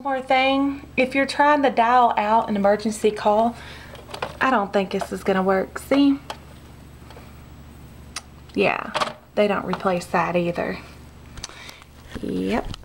One more thing, if you're trying to dial out an emergency call, I don't think this is gonna work. See? Yeah, they don't replace that either. Yep.